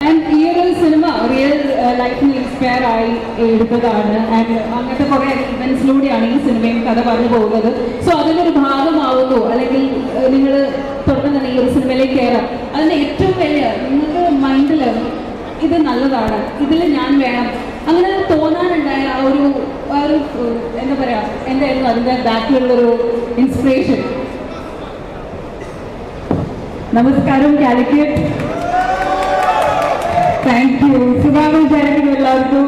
ഈ ഒരു cinema real ലൈഫിൽ ഇൻസ്പയർ ആയി എടുത്തതാണ്. ആൻഡ് അങ്ങനത്തെ കുറേ ഇവൻസിലൂടെയാണ് ഈ സിനിമയും കഥ പറഞ്ഞു പോകുന്നത്. സോ അതിനൊരു ഭാഗമാവുന്നു, അല്ലെങ്കിൽ നിങ്ങൾ തുടക്കം തന്നെ ഈ ഒരു സിനിമയിലേക്ക് കയറാം. അതിൻ്റെ ഏറ്റവും വലിയ നിങ്ങൾക്ക് മൈൻഡിൽ ഇത് നല്ലതാണ്, ഇതിൽ ഞാൻ വേണം, അങ്ങനെ തോന്നാനുണ്ടായ ആ ഒരു എന്താ പറയുക, എന്തായിരുന്നു അതിൻ്റെ ബാക്കിലുള്ളൊരു ഇൻസ്പിറേഷൻ? നമസ്കാരം കാലിക്കറ്റ്. Thank you. സുഖാണ് വിചാരിക്കുന്നു എല്ലാവർക്കും.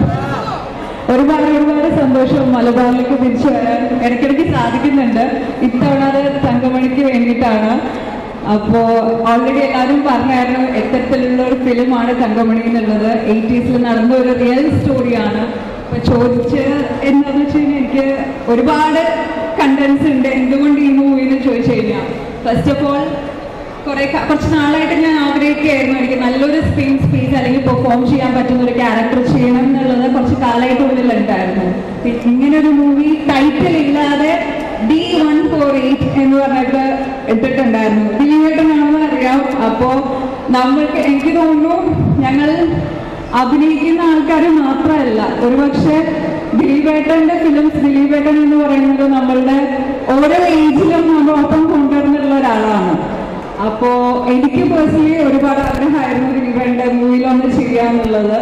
ഒരുപാട് സന്തോഷം മലബാറിലേക്ക് തിരിച്ചു വരാൻ ഇടയ്ക്കിടയ്ക്ക് സാധിക്കുന്നുണ്ട്. ഇത്തവണ അത് തങ്കമണിക്ക് വേണ്ടിയിട്ടാണ്. അപ്പോൾ ഓൾറെഡി എല്ലാവരും പറഞ്ഞായിരുന്നു എത്തരത്തിലുള്ള ഒരു ഫിലിമാണ് തങ്കമണി എന്നുള്ളത്. 80s നടന്ന ഒരു റിയൽ സ്റ്റോറിയാണ്. അപ്പോൾ ചോദിച്ച് എന്താണെന്ന് വെച്ച് കഴിഞ്ഞാൽ എനിക്ക് ഒരുപാട് കണ്ടൻസ് ഉണ്ട് എന്തുകൊണ്ട് ഈ മൂവി എന്ന് ചോദിച്ചു കഴിഞ്ഞാൽ, ഫസ്റ്റ് ഓഫ് ഓൾ കുറച്ച് നാളായിട്ട് ഞാൻ ആഗ്രഹിക്കുകയായിരുന്നു എനിക്ക് നല്ലൊരു സ്ക്രീൻ സ്പേസ് അല്ലെങ്കിൽ പെർഫോം ചെയ്യാൻ പറ്റുന്ന ഒരു ക്യാരക്ടർ ചെയ്യണം എന്നുള്ളത് കുറച്ച് കാലമായിട്ട് ഉള്ളിലുണ്ടായിരുന്നു. ഇങ്ങനെ ഒരു മൂവി ടൈറ്റിൽ ഇല്ലാതെ D148 എന്ന് പറഞ്ഞിട്ട് ഇട്ടിട്ടുണ്ടായിരുന്നു. ദിലീപേട്ടനാണെന്ന് അറിയാം. അപ്പോൾ എനിക്ക് തോന്നുന്നു ഞങ്ങൾ അഭിനയിക്കുന്ന ആൾക്കാർ മാത്രമല്ല, ഒരുപക്ഷെ ദിലീപേട്ടൻ്റെ ഫിലിംസ്, ദിലീപേട്ടൻ എന്ന് പറയുന്നത് നമ്മളുടെ ഓരോ ഏജിലും നമ്മളൊപ്പം കൊണ്ടുവരുന്നുള്ള ഒരാളാണ്. അപ്പോൾ എനിക്ക് പേഴ്സണലി ഒരുപാട് ആഗ്രഹമായിരുന്നു ദിലീപേട്ടൻ്റെ മൂവിയിലൊന്ന് ചെയ്യാന്നുള്ളത്.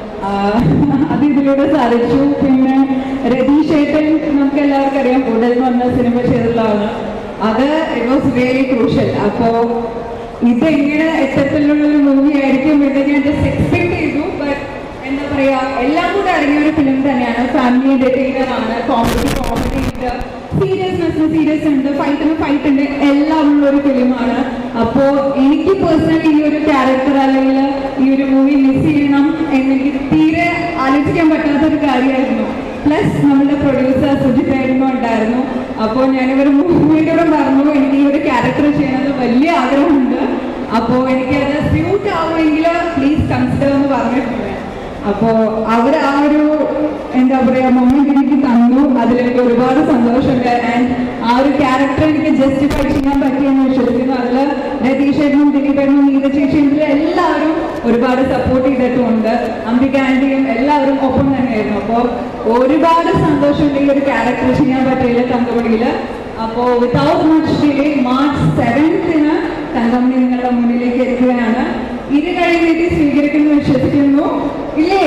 അത് ഇതിലൂടെ സാധിച്ചു. പിന്നെ രതീഷ് ഏട്ടൻ നമുക്ക് എല്ലാവർക്കും അറിയാം, ഉടൽ എന്ന് പറഞ്ഞ സിനിമ ചെയ്തിട്ടുള്ളതാണ്. അത് ഇറ്റ് വാസ് റിയലി ക്രൂഷ്യൽ. അപ്പോൾ ഇതെങ്ങനെ എത്തരത്തിലുള്ളൊരു മൂവി ആയിരിക്കും എന്ന് ഞാൻ ജസ്റ്റ് എക്സ്പെക്ട് ചെയ്തു. ബട്ട് എന്താ പറയുക, എല്ലാം കൂടെ അടങ്ങിയ ഒരു ഫിലിം തന്നെയാണ്. ഫാമിലി എന്റർടൈനർ ആണ്, കോമഡി ഉണ്ട്, സീരിയസ് ഉണ്ട്, ഫൈറ്റ് ഉണ്ട്, എല്ലാം ഉള്ള ഒരു ഫിലിമാണ്. അപ്പോൾ എനിക്ക് പേഴ്സണലി ഈ ഒരു ക്യാരക്ടർ അല്ലെങ്കിൽ ഈ ഒരു മൂവി മിസ് ചെയ്യണം എന്നെനിക്ക് തീരെ ആലോചിക്കാൻ പറ്റാത്തൊരു കാര്യമായിരുന്നു. പ്ലസ് നമ്മുടെ പ്രൊഡ്യൂസർ സുജിത്തായിരുന്നു ഉണ്ടായിരുന്നു. അപ്പോൾ ഞാനിവർ മൂവിയോടെ പറഞ്ഞു എനിക്ക് ഈ ഒരു ക്യാരക്ടർ ചെയ്യണമെന്ന് വലിയ ആഗ്രഹമുണ്ട്. അപ്പോൾ എനിക്കത് സ്യൂട്ട് ആവുമെങ്കിൽ പ്ലീസ് കൺസിഡർ എന്ന് പറഞ്ഞിട്ടുണ്ട്. അപ്പോൾ അവർ ആ ഒരു എന്താ പറയുക മൊമെന്റ് എനിക്ക് തന്നു. അതിലെനിക്ക് ഒരുപാട് സന്തോഷമുണ്ട്. ആൻഡ് ആ ഒരു ക്യാരക്ടർ എനിക്ക് ജസ്റ്റിഫൈ ചെയ്യാൻ പറ്റിയെന്ന് വിശ്വസിക്കുന്നു. അതിൽ രതീഷേട്ടനും ദിലീപേട്ടനും നീരജേഷിയും എല്ലാവരും ഒരുപാട് സപ്പോർട്ട് ചെയ്തിട്ടുമുണ്ട്. അംബിക ആൻറ്റിയും എല്ലാവരും ഒപ്പം തന്നെയായിരുന്നു. അപ്പോൾ ഒരുപാട് സന്തോഷമുണ്ട് ഈ ഒരു ക്യാരക്ടർ ചെയ്യാൻ പറ്റിയില്ല തങ്കമണിയിൽ. അപ്പോൾ without much delay March 7th Thankamani നിങ്ങളുടെ മുന്നിലേക്ക് എത്തുകയാണ്. ഇരു കഴിവേറ്റി സ്വീകരിക്കുന്നു വിശ്വസിക്കുന്നു, ഇല്ലേ?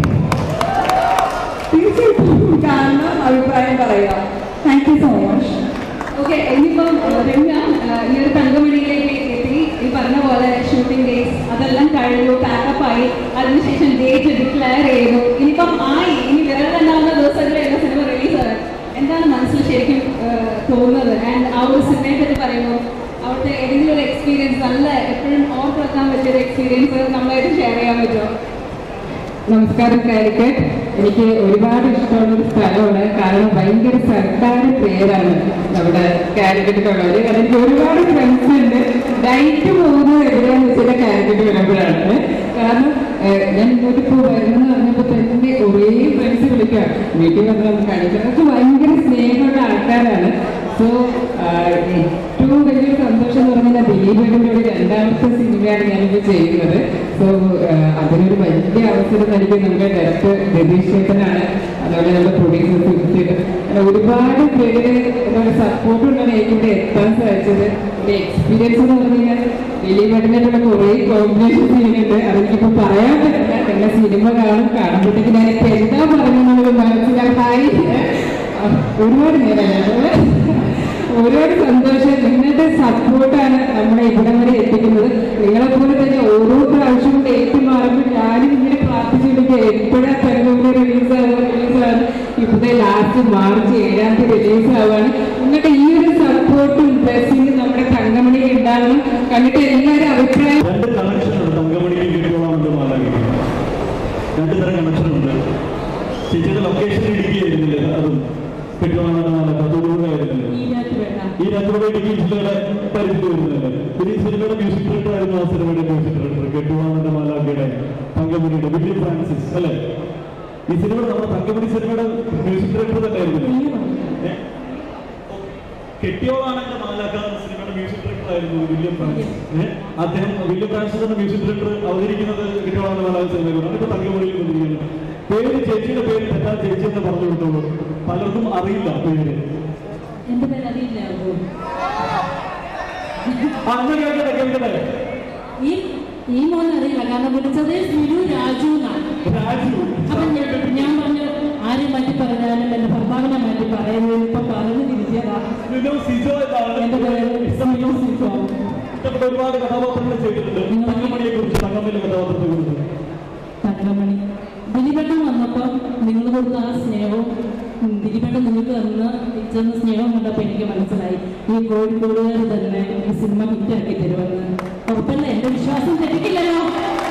തീർച്ചയായിട്ടും കാണണം, അഭിപ്രായം പറയുക. Thank you so much. Okay, ഇനിയിപ്പം രമ്യ ഈ ഒരു തങ്കമണിയിലേക്ക് എത്തി. ഈ പറഞ്ഞ പോലെ ഷൂട്ടിംഗ് ഡേയ്സ് അതെല്ലാം കഴിഞ്ഞു, പാക്കപ്പായി, അതിനുശേഷം ഡേറ്റ് ഡിക്ലെയർ ചെയ്തു. ഇനിയിപ്പം ഇനി വിരൽ ഉണ്ടാകുന്ന ദിവസങ്ങളിലുള്ള സിനിമ റിലീസാണ്. എന്താണ് മനസ്സിൽ ശരിക്കും തോന്നുന്നത്? ആൻഡ് ആ ഒരു സിനിമയെ പറ്റി പറയുമ്പോൾ അവിടുത്തെ ഏതെങ്കിലും ഒരു എക്സ്പീരിയൻസ്, നല്ല എപ്പോഴും ഓർത്ത് വെക്കാൻ പറ്റിയൊരു എക്സ്പീരിയൻസ് നമ്മളായിട്ട് ഷെയർ ചെയ്യാൻ പറ്റുമോ? നമസ്കാരം കാലിക്കറ്റ്. എനിക്ക് ഒരുപാട് ഇഷ്ടമുള്ളൊരു സ്ഥലമാണ്. കാരണം ഭയങ്കര സർക്കാർ പേരാണ് നമ്മുടെ കാലിക്കറ്റിലുള്ളവർ. കാരണം എനിക്ക് ഒരുപാട് ഫ്രണ്ട്സ് ഉണ്ട്. ഡയറ്റ് പോകുന്നത് എവിടെയാണെന്ന് വെച്ചാൽ കാലിക്കറ്റ് വരുമ്പോഴാണ്. കാരണം ഞാൻ ഇങ്ങോട്ടിപ്പോൾ വരുന്നതെന്ന് പറഞ്ഞപ്പോൾ തന്നെ കുറേ ഫ്രണ്ട്സ് വിളിക്കാം, വീട്ടിൽ വന്ന് നമുക്ക് കാണിക്കുന്നതൊക്കെ ഭയങ്കര സ്നേഹമുള്ള ആൾക്കാരാണ്. സോ ഏറ്റവും വലിയൊരു സന്തോഷം എന്ന് പറഞ്ഞാൽ ദിലീപേട്ടൻ്റെ ഒരു രണ്ടാമത്തെ സിനിമയാണ് ഞാനിപ്പോൾ ചെയ്യുന്നത്. സോ അതിനൊരു വലിയ അവസരം നൽകിയ നമ്മുടെ ഡയറക്ടർ രതീഷ് ചേട്ടനാണ്. അതുപോലെ നമ്മുടെ പ്രൊഡ്യൂസർ സുജിത്തേട്ടൻ, ഒരുപാട് പേര് നമ്മുടെ സപ്പോർട്ട് കൊണ്ടാണ് എനിക്ക് ഇവിടെ എത്താൻ സാധിച്ചത്. എൻ്റെ എക്സ്പീരിയൻസ് എന്ന് പറഞ്ഞു കഴിഞ്ഞാൽ ദിലീപേട്ടനായിട്ടുള്ള കുറേ കോമ്പിനേഷൻ ചെയ്യുന്നുണ്ട്. അതെനിക്കിപ്പോൾ പറയാൻ പറ്റില്ല. എല്ലാ സിനിമ കാണുമ്പോഴത്തേക്ക് ഞാനിപ്പോൾ എന്താ പറയുന്നത് മനസ്സിലായി. ഒരുപാട് നേരം ഒരുപാട് സന്തോഷം. നിങ്ങളുടെ സപ്പോർട്ടാണ് നമ്മളെ ഇവിടം വരെ എത്തിക്കുന്നത്. നിങ്ങളെപ്പോലെ തന്നെ ഓരോ പ്രാവശ്യവും ഡേറ്റ് മാറുമ്പോൾ ഞാനും ഇങ്ങനെ പ്രാർത്ഥിച്ചിരിക്കുക എപ്പോഴാണ് തങ്കമണി റിലീസാണ്. ഇവിടെ ലാസ്റ്റ് March 7th റിലീസാവാണ്. നിങ്ങളുടെ ഈ ഒരു സപ്പോർട്ടും ബ്ലെസ്സിങ്ങും നമ്മുടെ തങ്കമണി ഉണ്ടാവണം. കണ്ടിട്ട് എല്ലാവരും അഭിപ്രായം. രണ്ട് കണക്ഷനുണ്ട് തങ്കമണിക്ക് കിട്ടിയോളാമെന്ന് മാറാൻ. രണ്ട് തരം കണക്ഷനുണ്ട്. ചേച്ചിയുടെ ലൊക്കേഷൻ ഇടുക്കിയായിരുന്നില്ല, അതും ഈ രാത്രിയുടെ ഇടുക്കി ജില്ലയുടെ പരിധി വരുന്നതല്ലേ. പിന്നെ ഈ സിനിമയുടെ മ്യൂസിക് ഡയറക്ടർ ആയിരുന്നു. ആ സിനിമയുടെ മ്യൂസിക് ഡയറക്ടർ കെട്ടുവാണെന്ന മാലാഖയുടെ തങ്കമണിയുടെ വില്യം ഫ്രാൻസിസ് അല്ലേ. ഈ സിനിമയുടെ നമ്മുടെ തങ്കമണി സിനിമയുടെ മ്യൂസിക് ഡയറക്ടർ തന്നെ ആയിരുന്നില്ല. കെട്ടിയോളാണെന്ന മാലാഖ സിനിമയുടെ മ്യൂസിക് ഡയറക്ടർ ആയിരുന്നു വില്യം ഫ്രാൻസിസ്. അദ്ദേഹം വില്യം ഫ്രാൻസിസ് എന്ന മ്യൂസിക് ഡയറക്ടർ അവതരിക്കുന്നത് കേട്ടുവാണെന്നുള്ള സിനിമയിലൂടെ ഇപ്പൊ തങ്കമണിയിൽ വന്നിരിക്കുന്നത്. പേര് ചേച്ചിയുടെ പേര് തെറ്റാ ചേച്ചി എന്ന് പറഞ്ഞു കൊടുത്തോളൂ. പലർക്കും അറിയില്ല പേര്. എന്റെ പേര് അറിയില്ല. അന്ന് കേൾക്കട്ടെ. ഈ മോൻ അറിയില്ല, കാരണം വിളിച്ചത് സിരു രാജു എന്നാണ്. അപ്പൊ ഞാൻ പറഞ്ഞു ആരെയും മാറ്റി പറഞ്ഞാലും എന്റെ ഭർത്താവിനെ മാറ്റി പറയുന്നത് ഇപ്പൊ പറഞ്ഞു തിരിച്ചതാ. എന്റെ പേര് സിജോ. ഒരുപാട് കഥാപാത്രങ്ങൾ ചെയ്തിട്ടുണ്ട്. തങ്കമണിയെ കുറിച്ച്, തങ്കമണിയുടെ കഥാപാത്രത്തെ കുറിച്ച്. തങ്കമണി ദിലീപേട്ടൻ വന്നപ്പോ നിങ്ങൾ കൊടുത്ത ആ സ്നേഹവും ദിലീപേട്ടൻ നിങ്ങൾക്ക് തന്ന സ്നേഹം കണ്ടപ്പോൾ എനിക്ക് മനസ്സിലായി ഈ കോഴിക്കോടുകാർ തന്നെ ഈ സിനിമ ഹിറ്റാക്കി തരുമെന്ന്. ഉറപ്പല്ല, എന്റെ വിശ്വാസം തെറ്റിക്കില്ലല്ലോ.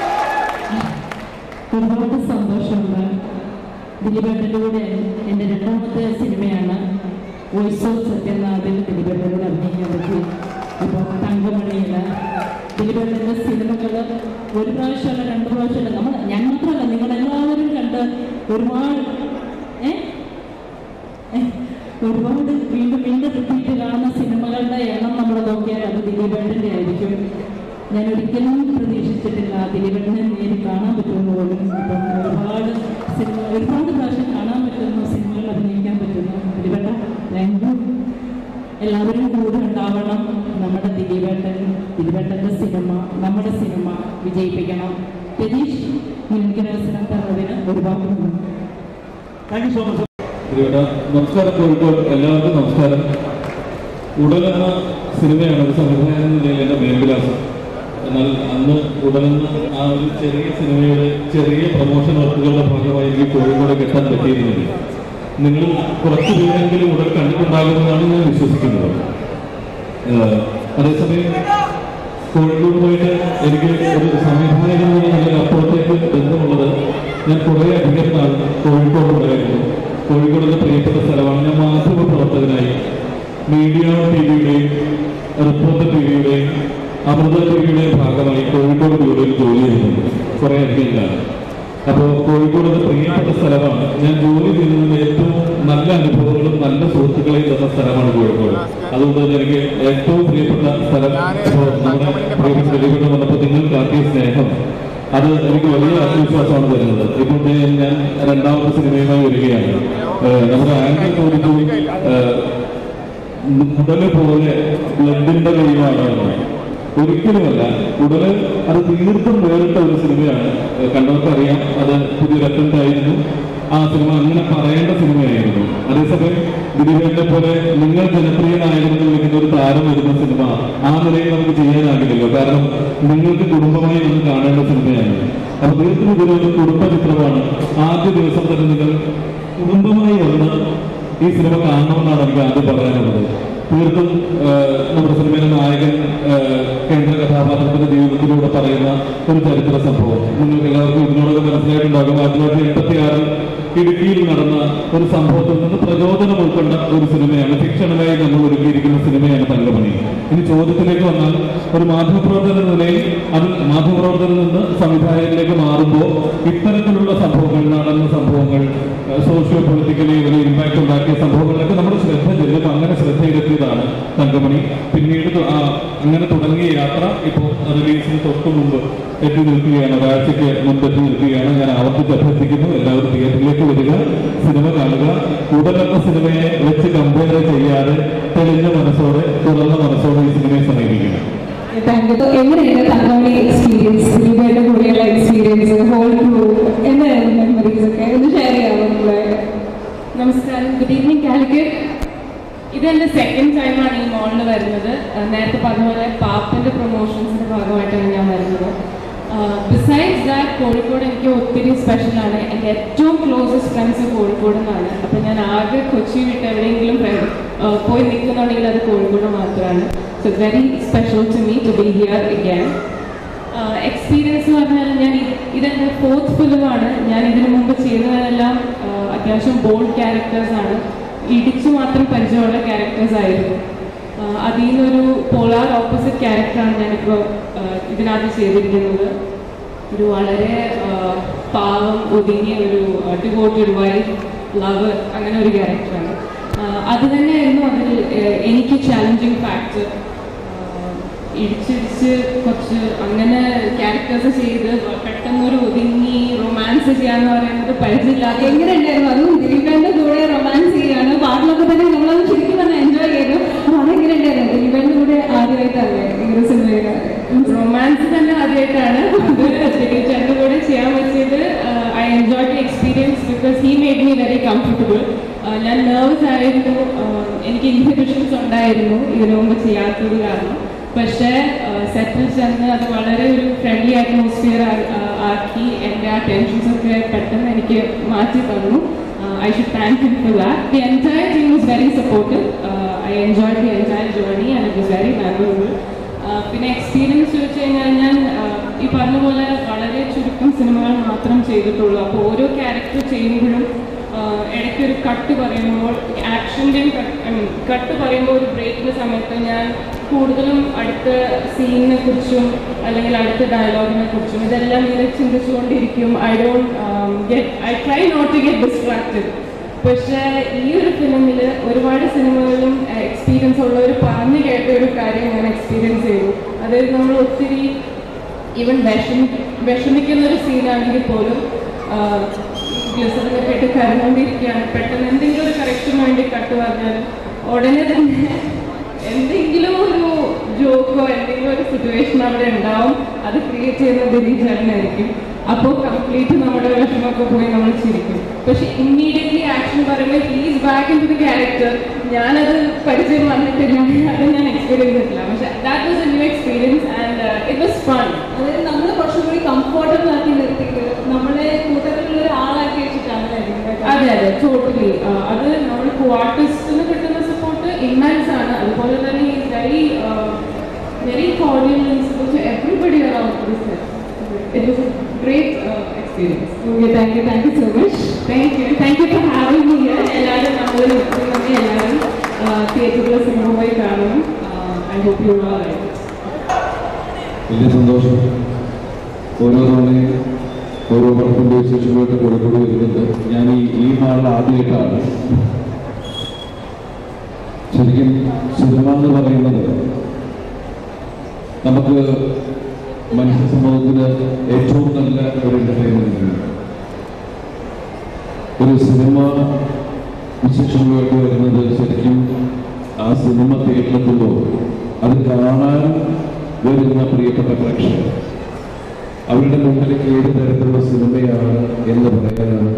ഒരുപാട് സന്തോഷമുണ്ട്. ദിലീപേട്ടൻ്റെ കൂടെ എൻ്റെ രണ്ടാമത്തെ സിനിമയാണ് വോയിസ് ഓഫ് സത്യനാഥിൽ ദിലീപേട്ടൻ്റെ കൂടെ അഭിനയിക്കാൻ പറ്റി. അപ്പോൾ തങ്കമണിയില് ദിലീപേട്ടൻ്റെ സിനിമകൾ ഒരു പ്രാവശ്യമല്ല, 2 പ്രാവശ്യമല്ല, ഞാൻ മാത്രമല്ല നിങ്ങളെല്ലാവരും കണ്ട് ഒരുപാട് വീണ്ടും റിപ്പീറ്റ് കാണുന്ന സിനിമകളുടെ എണ്ണം നമ്മൾ നോക്കിയാൽ അത് ദിലീപേട്ടൻ്റെ ആയിരിക്കും. ഞാൻ ഒരിക്കലും പ്രതീക്ഷിച്ചിട്ടില്ല ദിലീപേട്ടനെ നേരിൽ കാണാൻ പറ്റുമെന്ന് പോലും. അപ്പം ഒരുപാട് പ്രാവശ്യം കാണാൻ പറ്റുന്നു, സിനിമകൾ അഭിനയിക്കാൻ പറ്റുന്നു. ദിലീപേട്ട എല്ലാവരും കൂടെ ഉണ്ടാവണം. നമ്മുടെ ദിലീപേട്ടൻ്റെ സിനിമ, നമ്മുടെ സിനിമ വിജയിപ്പിക്കണം. രതീഷ് എനിക്കൊരു അവസരം തന്നതിന് ഒരുപാട് താങ്ക് യു സോ മച്ച്. നമസ്കാരം കോഴിക്കോട്, എല്ലാവർക്കും നമസ്കാരം. ഉടലെന്ന സിനിമയാണ് ഒരു സംവിധായകൻ എന്ന നിലയിൽ എൻ്റെ മേൽവിലാസം. എന്നാൽ അന്ന് ഉടലെന്ന ആ ഒരു ചെറിയ സിനിമയുടെ ചെറിയ പ്രൊമോഷൻ വർക്കുകളുടെ ഭാഗമായി എനിക്ക് കോഴിക്കോട് എത്താൻ പറ്റിയിരുന്നില്ല. നിങ്ങൾ കുറച്ച് പേരെങ്കിലും ഉടൽ കണ്ടിട്ടുണ്ടാകുമെന്നാണ് ഞാൻ വിശ്വസിക്കുന്നത്. അതേസമയം കോഴിക്കോട് പോയിട്ട് എനിക്ക് ഒരു സംവിധായകൻ എന്ന നിലയിൽ അപ്പുറത്തേക്ക് ബന്ധമുള്ളത് ഞാൻ കുറേ അധികം നാൾ കോഴിക്കോട് ഉണ്ടായിരുന്നു. കോഴിക്കോടിൻ്റെ പ്രിയപ്പെട്ട സ്ഥലമാണ്. ഞാൻ മാധ്യമ പ്രവർത്തകനായി മീഡിയ ടിവിയുടെയും റിപ്പോർട്ടർ ടിവിയുടെയും അമൃത ടിവിയുടെയും ഭാഗമായി കോഴിക്കോട് ബ്യൂറോയിൽ ജോലി ചെയ്യുന്നുണ്ട് കുറേ അധികം കാലം. അപ്പോൾ കോഴിക്കോടിൻ്റെ പ്രിയപ്പെട്ട സ്ഥലമാണ്. ഞാൻ ജോലി ചെയ്യുന്നതിന് ഏറ്റവും നല്ല അനുഭവങ്ങളും നല്ല സുഹൃത്തുക്കളെയും തന്ന സ്ഥലമാണ് കോഴിക്കോട്. അതുകൊണ്ട് തന്നെ എനിക്ക് ഏറ്റവും പ്രിയപ്പെട്ട സ്ഥലം ഇപ്പോൾ നമ്മുടെ പ്രിയപ്പെട്ട ദിലീപേട്ടൻ വന്നപ്പോൾ നിങ്ങൾ കാട്ടിയ സ്നേഹം, അത് എനിക്ക് വലിയ ആത്മവിശ്വാസമാണ് തരുന്നത്. ഇപ്പോൾ ഞാൻ രണ്ടാമത്തെ സിനിമയുമായി വരികയാണ്. നമ്മുടെ ആംഗിൾ ചോദിച്ചു ഉടല് പോലെ ബ്ലഡിന്റെ ഗെയിമാണ്. ഒരിക്കലുമല്ല. ഉടല് അത് തീർത്തും വേറിട്ട ഒരു സിനിമയാണ്. കണ്ടവർക്കറിയാം, അത് പുതിയൊരു അറ്റംപ്റ്റ് ആയിരുന്നു. ആ സിനിമ അങ്ങനെ പറയേണ്ട സിനിമയായിരുന്നു. അതേസമയം ദിലീപേട്ടനെ പോലെ നിങ്ങൾ ജനപ്രിയനായതെന്ന് വിളിക്കുന്ന ഒരു താരം വരുന്ന സിനിമ ആ നിലയിൽ നമുക്ക് ചെയ്യാനാകില്ലല്ലോ. കാരണം നിങ്ങൾക്ക് കുടുംബമായി ഒന്ന് കാണേണ്ട സിനിമയാണ്. അപ്പൊ തീർത്തും ഇതൊരു കുടുംബ ചിത്രമാണ്. ആദ്യ ദിവസം തന്നെ നിങ്ങൾ കുടുംബമായി വന്ന് ഈ സിനിമ കാണണമെന്നാണ് എനിക്ക് ആദ്യം പറയാനുള്ളത്. തീർത്തും നമ്മുടെ സിനിമയിലെ നായകൻ കേന്ദ്ര കഥാപാത്രത്തിന്റെ ജീവിതത്തിലൂടെ പറയുന്ന ഒരു ചരിത്ര സംഭവം നിങ്ങൾക്ക് എല്ലാവർക്കും ഇതിനോടൊക്കെ മനസ്സിലായിട്ടുണ്ടാകും. 1986 ഇടുക്കിയിൽ നടന്ന ഒരു സംഭവത്തിൽ നിന്ന് പ്രചോദനം ഉൾക്കൊണ്ട ഒരു സിനിമയാണ്. ഫിക്ഷണലായി നമ്മൾ ഒരുക്കിയിരിക്കുന്ന സിനിമയാണ് തങ്കമണി. ഇനി ചോദ്യത്തിലേക്ക് വന്നാൽ, ഒരു മാധ്യമപ്രവർത്തന നിലയിൽ അത് മാധ്യമപ്രവർത്തകരിൽ നിന്ന് സംവിധായകനിലേക്ക് മാറുമ്പോൾ ഇത്തരത്തിലുള്ള സംഭവങ്ങൾ, നടന്ന സംഭവങ്ങൾ, സോഷ്യോ പൊളിറ്റിക്കലി വലിയ ഇമ്പാക്ട് ഉണ്ടാക്കിയ സംഭവങ്ങളിലൊക്കെ നമ്മുടെ ശ്രദ്ധ ചെല്ലും. അങ്ങനെ ശ്രദ്ധയിലെത്തിയതാണ് തങ്കമണി. പിന്നീട് അങ്ങനെ തുടങ്ങിയ യാത്ര ഇപ്പോൾ റിലീസിന് തൊട്ടു മുമ്പ് എത്തി നിൽക്കുകയാണ്. ഒരാഴ്ചയ്ക്ക് മുൻപെത്തി നിൽക്കുകയാണ്. ഞാൻ ആവർത്തിച്ച് അഭ്യർത്ഥിക്കുന്നു, എല്ലാവരും തിയേറ്ററിലേക്ക് വരിക, സിനിമ കാണുക. ഉടലെന്ന സിനിമയെ വെച്ച് കമ്പയർ ചെയ്യാതെ തെളിഞ്ഞ മനസ്സോടെ, തുറന്ന മനസ്സോടെ ഈ സിനിമയെ സമീപിക്കണം. എങ്ങനെയാണ് തങ്കമണി എക്സ്പീരിയൻസ്, ദിലീപേട്ടൻ്റെ കൂടെയുള്ള എക്സ്പീരിയൻസ്, ഹോൾ ക്രൂ, എന്തായിരുന്നു മെമ്മറീസ് ഒക്കെ ഒന്ന് ഷെയർ ചെയ്യാമോ നമ്മളെ? നമസ്കാരം, ഗുഡ് ഈവനിങ് കാലിക്കറ്റ്. ഇതെൻ്റെ സെക്കൻഡ് ടൈമാണ് ഈ മോളിൽ വരുന്നത്. നേരത്തെ പറഞ്ഞ പോലെ പാപ്പൻ്റെ പ്രൊമോഷൻസിൻ്റെ ഭാഗമായിട്ടാണ് ഞാൻ വരുന്നത്. ബിസൈഡ്സ് ദാറ്റ് കോഴിക്കോട് എനിക്ക് ഒത്തിരി സ്പെഷ്യലാണ്. എൻ്റെ ഏറ്റവും ക്ലോസസ്റ്റ് ഫ്രണ്ട്സ് കോഴിക്കോട് നിന്നാണ്. അപ്പം ഞാൻ ആകെ കൊച്ചി വിട്ട് എവിടെയെങ്കിലും പോയി നിൽക്കുന്നുണ്ടെങ്കിൽ അത് കോഴിക്കോട് മാത്രമാണ്. So it's very special to me to be here again. Experience എന്ന് പറഞ്ഞാൽ ഇതെൻ്റെ 4th ഫിലിമാണ്. ഞാൻ ഇതിനു മുമ്പ് ചെയ്തതെല്ലാം അത്യാവശ്യം ബോൾഡ് ക്യാരക്ടേഴ്സാണ്. ഇടിച്ചു മാത്രം പരിചയമുള്ള ക്യാരക്ടേഴ്സായിരുന്നു. അതിൽ നിന്നൊരു പോളാർ ഓപ്പോസിറ്റ് ക്യാരക്ടറാണ് ഞാനിപ്പോൾ ഇതിനകത്ത് ചെയ്തിരിക്കുന്നത്. ഒരു വളരെ പാവം ഒതുങ്ങിയ ഒരു ഡിവോട്ടഡ് വൈഫ്, ലവർ, അങ്ങനെ ഒരു ക്യാരക്ടറാണ്. അത് തന്നെയായിരുന്നു അതിൽ എനിക്ക് ചാലഞ്ചിങ് ഫാക്ടർ. ഇടിച്ചിടിച്ച് കുറച്ച് അങ്ങനെ ക്യാരക്ടേഴ്സ് ചെയ്ത് പെട്ടെന്നൊരു ചെയ്യാന്ന് പറയുന്നത് പരിചയമില്ലാത്ത. എങ്ങനെ ഉണ്ടായിരുന്നു? അതും ദിലീപേന്റെ കൂടെ റൊമാൻസ് ചെയ്യാണ്, പാട്ടിലൊക്കെ തന്നെ നമ്മളത് ശരിക്കും പറഞ്ഞാൽ എൻജോയ് ചെയ്തു. അതെങ്ങനെ ഉണ്ടായിരുന്നു? ദിലീപേന്റെ കൂടെ ആദ്യമായിട്ടല്ലേ ഇങ്ങനെ സിനിമയുടെ റൊമാൻസ് തന്നെ ആദ്യമായിട്ടാണ് അത് ദിലീപേന്റെ കൂടെ ചെയ്യാൻ പറ്റിയത്. I enjoy the experience because he made me very comfortable. ഞാൻ നെർവസ് ആയിരുന്നു, എനിക്ക് ഇൻഹിബിഷൻസ് ഉണ്ടായിരുന്നു ഇതിനു മുമ്പ് ചെയ്യാത്തത് കാരണം. പക്ഷേ സെറ്റിൽ ചെന്ന് അത് വളരെ ഒരു ഫ്രണ്ട്ലി അറ്റ്മോസ്ഫിയർ ആക്കി എൻ്റെ ആ ടെൻഷൻസൊക്കെ പെട്ടെന്ന് എനിക്ക് മാറ്റി തന്നു. I should thank him for that. The entire team was very supportive. I enjoyed the entire journey and it was very memorable. പിന്നെ എക്സ്പീരിയൻസ് ചോദിച്ചു കഴിഞ്ഞാൽ ഞാൻ ഈ പറഞ്ഞ പോലെ വളരെ ചുരുക്കം സിനിമകൾ മാത്രം ചെയ്തിട്ടുള്ളൂ. അപ്പോൾ ഓരോ ക്യാരക്ടർ ചെയ്യുമ്പോഴും ഇടയ്ക്കൊരു കട്ട് പറയുമ്പോൾ, ആക്ഷൻ്റെയും കട്ട് പറയുമ്പോൾ ഒരു ബ്രേക്കിൻ്റെ സമയത്ത് ഞാൻ കൂടുതലും അടുത്ത സീനിനെ കുറിച്ചും അല്ലെങ്കിൽ അടുത്ത ഡയലോഗിനെ കുറിച്ചും ഇതെല്ലാം ഇങ്ങനെ ചിന്തിച്ചുകൊണ്ടിരിക്കും. I try not to get distracted. പക്ഷേ ഈ ഒരു ഫിലിമിൽ ഒരുപാട് സിനിമകളിലും എക്സ്പീരിയൻസ് ഉള്ളവർ പറഞ്ഞു കേട്ട ഒരു കാര്യം ഞാൻ എക്സ്പീരിയൻസ് ചെയ്തു. അതായത് നമ്മൾ ഒത്തിരി ഈവൻ വിഷമിക്കുന്ന ഒരു സീനാണെങ്കിൽ പോലും ഗ്ലിസറിനൊക്കെ ഇട്ട് കരഞ്ഞുകൊണ്ടിരിക്കുകയാണ്, പെട്ടെന്ന് എന്തെങ്കിലും ഒരു കറക്റ്റിന് വേണ്ടി കട്ട് പറഞ്ഞാൽ ഉടനെ തന്നെ എന്തെങ്കിലും ഒരു ജോക്കോ എന്തെങ്കിലും ഒരു സിറ്റുവേഷൻ അവിടെ ഉണ്ടാവും. അത് ക്രിയേറ്റ് ചെയ്യുന്ന ദിലീപ് ചേട്ടനായിരിക്കും. അപ്പോൾ കംപ്ലീറ്റ് നമ്മുടെ വിഷമമൊക്കെ പോയി നമ്മൾ ചിരിക്കും. പക്ഷെ ഇമ്മീഡിയറ്റ്ലി ആക്ഷൻ പറയുമ്പോൾ he's back in to the character. ഞാനത് പരിചയം വന്നിട്ടില്ല, അത് ഞാൻ എക്സ്പീരിയൻസ് ചെയ്തിട്ടില്ല. പക്ഷെ that was a new experience and it was fun. അതായത് നമ്മൾ കുറച്ചും കൂടി കംഫർട്ടബിൾ ആക്കി നിർത്തിയിട്ട് നമ്മളെ കൂട്ടത്തിലുള്ള ഒരാളാക്കി വെച്ചിട്ടാണ്. അതെ അതെ, ടോട്ടലി. അത് നമ്മൾ ആർട്ടിസ്റ്റിന് കിട്ടുന്ന സപ്പോർട്ട് ഇമ്മൻസ് ആണ്. അതുപോലെ തന്നെ is very cordial to everybody around this set. It was a great experience. Okay, thank you so much. Thank you for having me here. എല്ലാവരും നമ്മൾ എല്ലാവരും തിയേറ്ററിൽ സിനിമ പോയി കാണും. I hope you all like it. വലിയ സന്തോഷം. ഓരോ തവണയും ഓരോ പടത്തിൻ്റെ വിശേഷങ്ങളൊക്കെ കൂടെ വരുന്നുണ്ട്. ഞാൻ ഈ നാളിൽ ആദ്യമായിട്ടാണ് ശരിക്കും സിനിമ എന്ന് പറയുന്നത് നമുക്ക് മനുഷ്യ സമൂഹത്തിന് ഏറ്റവും നല്ല ഒരു എന്റർടൈൻമെന്റ്. ഒരു സിനിമ വിശേഷങ്ങളായിട്ട് വരുന്നത് ശരിക്കും ആ സിനിമ തിയേറ്ററിലെത്തുമ്പോൾ അത് കാണാൻ വരുന്ന പ്രിയപ്പെട്ട പ്രേക്ഷകർ അവരുടെ മുമ്പിലേക്ക് ഏത് തരത്തിലുള്ള സിനിമയാണ് എന്ന് പറയാനാണ്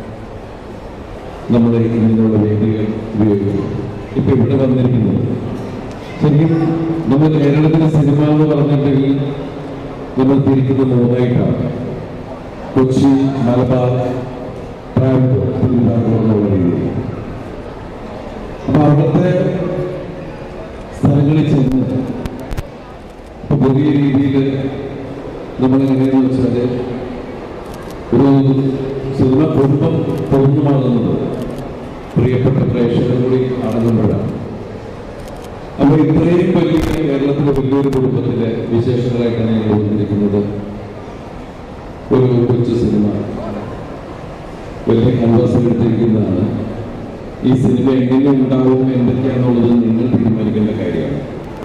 നമ്മൾ ഇങ്ങനെയുള്ള വേദികൾ ഉപയോഗിക്കുന്നത്. ഇപ്പൊ ഇവിടെ വന്നിരിക്കുന്നത് ശരിക്കും നമ്മൾ കേരളത്തിലെ സിനിമ എന്ന് പറഞ്ഞിട്ടുണ്ടെങ്കിൽ നമ്മൾ തിരിക്കുന്ന മൂന്നായിട്ടാണ്: കൊച്ചി, മലബാർ, ട്രാവൻകൂർ എന്നുള്ള രീതിയിൽ. അപ്പൊ അവിടുത്തെ സ്ഥലങ്ങളിൽ ചെന്ന് ഇപ്പൊ പുതിയ രീതിയിൽ നമ്മൾ എങ്ങനെയെന്ന് വെച്ചാല് ഒരു സിനിമ കുടുംബം പൊതുമാകുന്നത് പ്രിയപ്പെട്ട പ്രേക്ഷകർ കൂടി അടങ്ങുമ്പോഴാണ്. അപ്പൊ ഇത്രയും വലിയ കേരളത്തിലെ വലിയൊരു കുടുംബത്തിലെ വിശേഷങ്ങളായിട്ടാണ് ഞങ്ങൾ വന്നിരിക്കുന്നത്. ഒരു കൊച്ചു സിനിമ വലിയ കൺവേഴ്സ് എടുത്തിരിക്കുന്നതാണ്. ഈ സിനിമ എങ്ങനെ ഉണ്ടാവും എന്തൊക്കെയാണെന്നുള്ളത് നിങ്ങൾ തീരുമാനിക്കേണ്ട കാര്യമാണ്.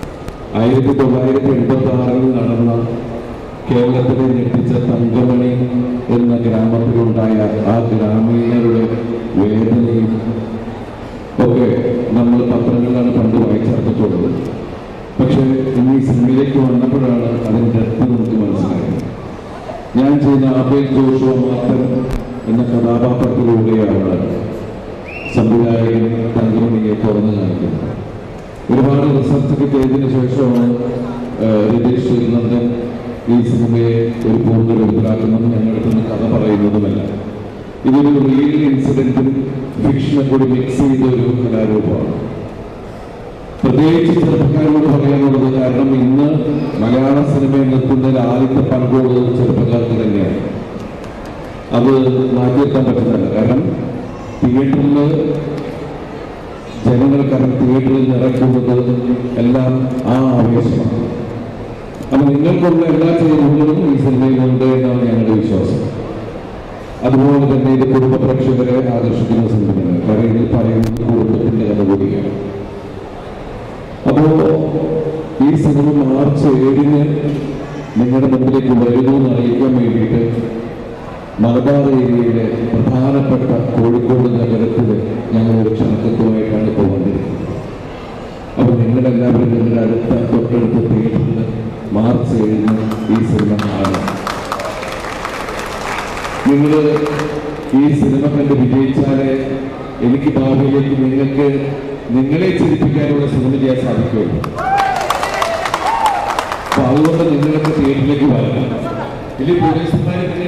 1986 നടന്ന കേരളത്തിലെ ഞെട്ടിച്ച തങ്കമണി എന്ന ഗ്രാമത്തിലുണ്ടായ ആ ഗ്രാമീണരുടെ വേദനയും ഒക്കെ നമ്മൾ പത്രങ്ങളിലാണ് പണ്ട് വായിച്ചറിഞ്ഞിട്ടുള്ളത്. പക്ഷേ ഇന്ന് ഈ സിനിമയിലേക്ക് വന്നപ്പോഴാണ് അതിൻ്റെ അടുത്ത് നമുക്ക് മനസ്സിലായത്. ഞാൻ ചെയ്യുന്ന ആബേൽ ജോഷുവ മാത്തൻ എന്ന കഥാപാത്രത്തിലൂടെയാണ് സംവിധായകൻ തങ്കമണിയെ തുറന്നു കാണിക്കുന്നത്. ഒരുപാട് റിസർച്ചൊക്കെ ചെയ്തതിനു ശേഷമാണ് രതീഷ് ശ്രീനന്ദൻ ഈ സിനിമയെ ഒരു പൂർണ്ണരൂപത്തിലാക്കണം ഞങ്ങളുടെ കഥ പറയുന്നതുമല്ല. ഇതൊരു റിയൽ ഇൻസിഡന്റും ഫിക്ഷനും കൂടി മിക്സ് ചെയ്ത ഒരു കലാരൂപമാണ്. പ്രത്യേകിച്ച് ചെറുപ്പക്കാരോട് പറയാനുള്ളത്, കാരണം ഇന്ന് മലയാള സിനിമയിൽ നിർത്തുന്നതിൽ ആദ്യത്തെ പങ്കുള്ളത് ചെറുപ്പക്കാർക്ക് തന്നെയാണ്. അത് മാറ്റിയെത്താൻ പറ്റുന്നില്ല. കാരണം തിയേറ്ററിൽ ജനങ്ങൾക്കാണ് തിയേറ്ററിൽ നിറയ്ക്കുന്നത് എല്ലാം ആ ആവേശമാണ്. അപ്പൊ നിങ്ങൾക്കുള്ള എല്ലാ ചെയ്തികളും ഈ സിനിമയിലുണ്ട് എന്നാണ് ഞങ്ങളുടെ വിശ്വാസം. അതുപോലെ തന്നെ ഇത് കുടുംബ പ്രേക്ഷകരെ ആകർഷിക്കുന്ന സിനിമയാണ്. കാരണം ഇതിൽ പറയുന്നത് കുടുംബത്തിന്റെ കഥ കൂടിയാണ്. അപ്പോ ഈ സിനിമ മാർച്ച് 7 നിങ്ങളുടെ മുമ്പിലേക്ക് വരുന്നു എന്ന് അറിയിക്കാൻ വേണ്ടിയിട്ട് മലബാർ ഏരിയയിലെ പ്രധാനപ്പെട്ട കോഴിക്കോട് നഗരത്തിൽ ഞങ്ങളൊരു ക്ഷണക്കത്തുമായിട്ടാണ് പോകേണ്ടിയിരിക്കുന്നത്. അപ്പോൾ നിങ്ങളെല്ലാവരും നിങ്ങളുടെ തൊട്ടടുത്ത തിയേറ്ററിൽ മാർച്ച് 7 ഈ സിനിമ കാണണം. നിങ്ങൾ ഈ സിനിമ കണ്ട് വിജയിച്ചാലേ എനിക്ക് ഭാവിയിലേക്ക് നിങ്ങളെ ചിരിപ്പിക്കാനുള്ള സിനിമ ചെയ്യാൻ സാധിക്കുമല്ലോ. അപ്പൊ അതുകൊണ്ട് നിങ്ങളൊക്കെ തിയേറ്ററിലേക്ക് വരണം. ഇതിൽ പോലീസുമാരെ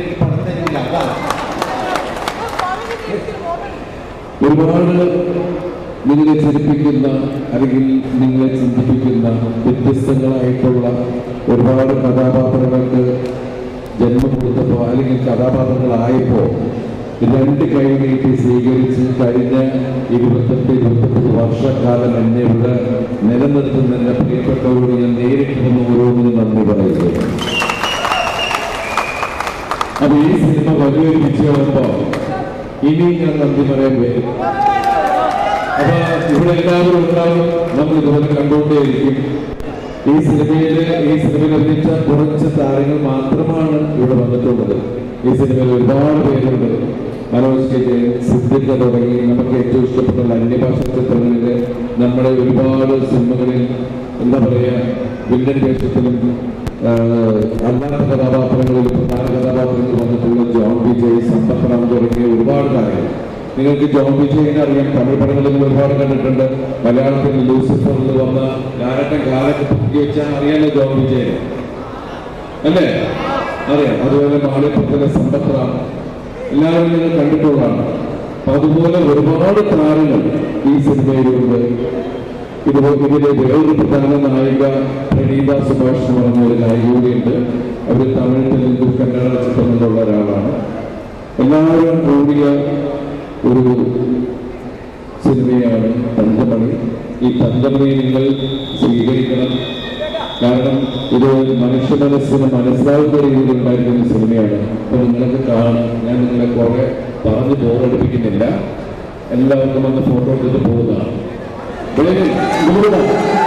ഒരുപാട് നിങ്ങളെ ചിരിപ്പിക്കുന്ന അല്ലെങ്കിൽ നിങ്ങളെ ചിന്തിപ്പിക്കുന്ന വ്യത്യസ്തങ്ങളായിട്ടുള്ള ഒരുപാട് കഥാപാത്രങ്ങൾക്ക് ജന്മം കൊടുത്തപ്പോൾ അല്ലെങ്കിൽ കഥാപാത്രങ്ങളായപ്പോൾ 2 കൈ നീട്ടി സ്വീകരിച്ച് കഴിഞ്ഞ 28 വർഷക്കാലം എന്നെ ഇവിടെ നിലനിർത്തുന്ന എന്റെ പ്രിയപ്പെട്ടവരോട് ഞാൻ നേരിട്ട് വന്ന് ഓരോന്നിനും നന്ദി പറയുകയാണ്. അപ്പൊ ഈ സിനിമ വലിയൊരു വിജയമാകുമ്പോ ഇനി ഞാൻ നന്ദി പറയാൻ വരും. അപ്പൊ ഇവിടെ എല്ലാവരും ഉണ്ടാവും, നമ്മൾ ഇതുപോലെ കണ്ടുകൊണ്ടേയിരിക്കും. ഈ സിനിമയിൽ അഭിനയിച്ച കുറച്ച് താരങ്ങൾ മാത്രമാണ് ഇവിടെ വന്നിട്ടുള്ളത്. ഈ സിനിമയിൽ ഒരുപാട് പേരുണ്ട്. മനോജ് കെ ജയൻ, സിദ്ദിഖ് തുടങ്ങി നമുക്ക് ഏറ്റവും ഇഷ്ടപ്പെട്ട അന്യഭാഷ ചിത്രങ്ങളിലെ നമ്മുടെ ഒരുപാട് സിനിമകളിൽ എന്താ പറയുക, വില്ലൻ വേഷത്തിലും അല്ലാത്ത കഥാപാത്രങ്ങളിലും പ്രധാന കഥാപാത്രങ്ങൾ വന്നിട്ടുള്ള ജോൺ വിജയ്, സമ്പത്ത് റാം തുടങ്ങിയ ഒരുപാട് താരങ്ങൾ. നിങ്ങൾക്ക് ജോൺ വിജയിനെ അറിയാം, തമിഴ് പടങ്ങളിൽ ഒരുപാട് കണ്ടിട്ടുണ്ട്. മലയാളത്തിൽ ലൂസിഫറിൽ വന്ന ഞാനൊക്കെ കാലൊക്കെ പൊക്കി വെച്ചാൽ അറിയാലോ ജോൺ വിജയനെ, അല്ലേ? അറിയാം. അതുപോലെ മാളിപ്പത്തിലെ സമ്പത്ത് റാം എല്ലാവരും നിങ്ങൾ കണ്ടിട്ടുള്ളതാണ്. അതുപോലെ ഒരുപാട് താരങ്ങൾ ഈ സിനിമയിലുണ്ട്. ഇതിലെ വേറൊരു പ്രധാന നായിക പ്രണീത സുഭാഷ് എന്ന് പറഞ്ഞ ഒരു നായിക കൂടിയുണ്ട്. അവർ തമിഴ്, തെലുങ്ക്, കന്നഡ ചിത്രങ്ങളിലുള്ള ഒരാളാണ്. എല്ലാവരും കൂടിയ ഒരു സിനിമയാണ് തങ്കമണി. ഈ തങ്കമണി നിങ്ങൾ സ്വീകരിക്കണം. കാരണം ഇത് മനുഷ്യ മനസ്സിന് മനസ്സിലാവുന്ന രീതിയിൽ ഉണ്ടായിരിക്കുന്ന സിനിമയാണ്. അപ്പൊ നിങ്ങളൊക്കെ കാണും. ഞാൻ നിങ്ങളെ കുറെ പറഞ്ഞ് ബോറടിപ്പിക്കുന്നില്ല. എല്ലാവർക്കും വന്ന് ഫോട്ടോ എടുത്തിട്ട് പോകുന്നതാണ്.